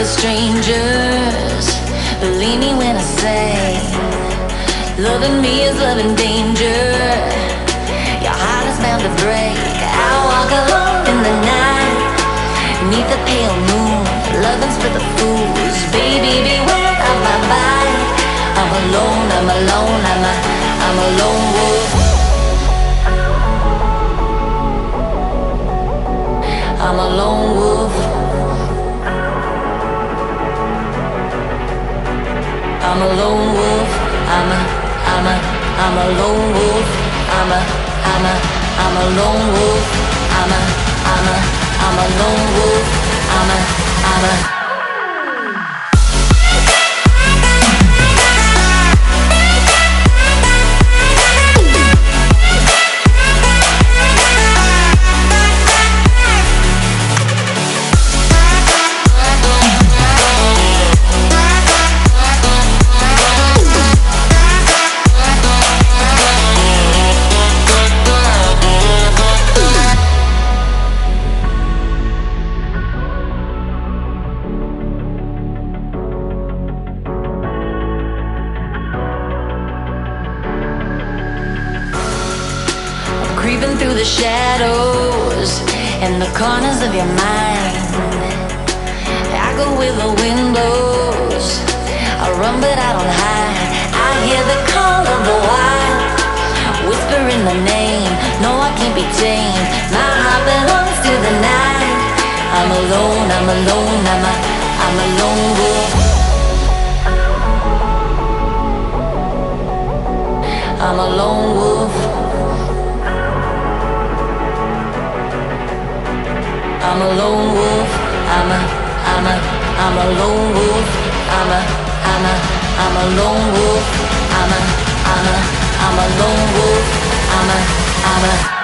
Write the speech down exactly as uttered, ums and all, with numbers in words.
strangers. Believe me when I say, loving me is loving danger. Your heart is bound to break. I walk alone in the night, beneath the pale moon, loving's for the fools. Baby, beware of my bite. I'm alone, I'm alone, I'm a, I'm a lone wolf. I'm a lone wolf. I'm a lone wolf. I'm a, I'm a, I'm a lone wolf. I'm a, I'm a, I'm a lone wolf. I'm a, I'm a, I'm a lone wolf. I'm a, I'm a. Creeping through the shadows and the corners of your mind. I go where the wind blows. I run but I don't hide. I hear the call of the wild, whispering the name. No, I can't be tamed. My heart belongs to the night. I'm alone, I'm alone, I'm a, I'm a lone wolf. I'm a lone wolf. I'm a lone wolf. I'm a, I'm a, I'm a lone wolf. I'm a, I'm a, I'm a lone wolf. I'm a, I'm a, I'm a lone wolf. I'm a, I'm a